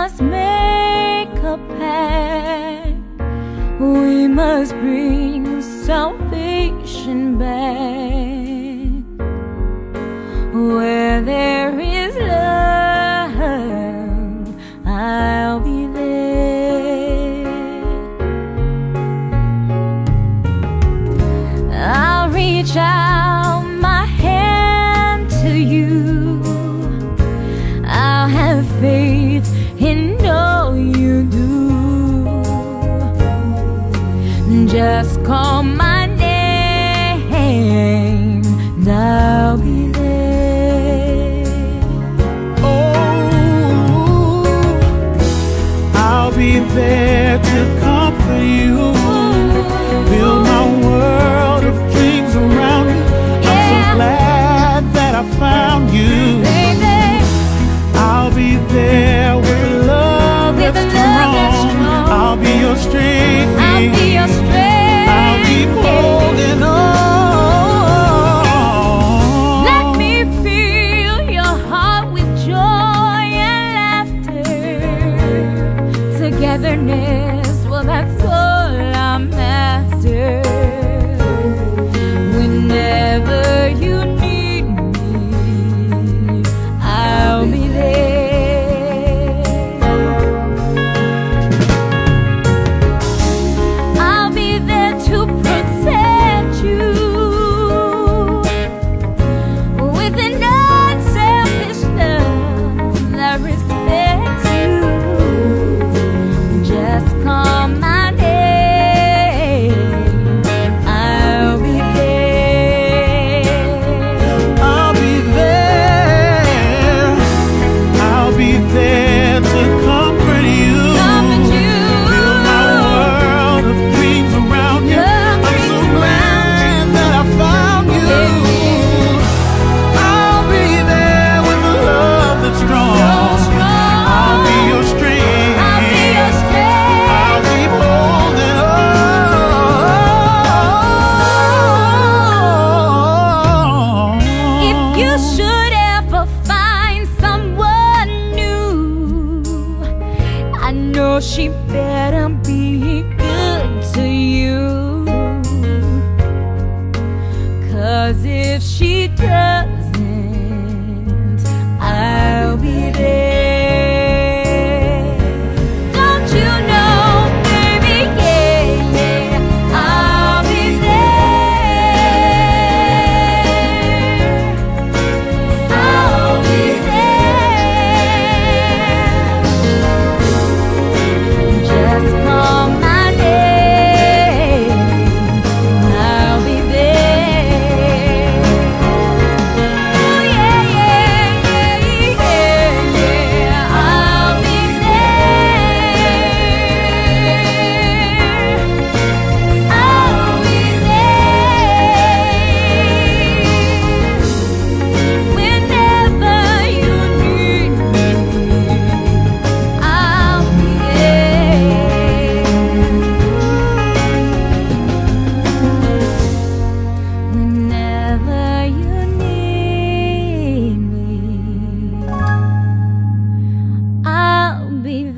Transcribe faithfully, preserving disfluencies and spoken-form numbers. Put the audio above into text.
must make a pact. We must bring salvation back. Where there is love, I'll be there. I'll reach out my hand to you. I'll have faith in all you do. Just call my name and I'll be there. Oh, I'll be there to comfort you. Build my world of dreams around you. I'm so glad that I found you. Baby, I'll be there with a love with that's a love that's strong. strong. I'll be your strength. I'll be your strength. I'll be holding on. Let me fill your heart with joy and laughter. Togetherness, well, that's all I'm after. Whenever you need me, I'll be there. I'll be there to protect you with an unselfish love that respects you. Just call my name, I'll be there. I'll be there. I'll be there to comfort you. Comfort you. Build my world of dreams around you. Love I'm so dreams glad that I found you. I'll be there with a love that's strong. I'll be your strength. I'll be your strength. I'll keep holding on. If you should ever find someone new, I know she better be good to you. 'Cause if she doesn't, I'll be there. Don't you know, baby, yeah, yeah, I'll be there. I'll be there. Just call my name, I'll be there. Oh yeah, yeah, yeah, yeah, yeah, I'll be there. I'll be there. Whenever you need me, I'll be there. Whenever you need me, I'll be there.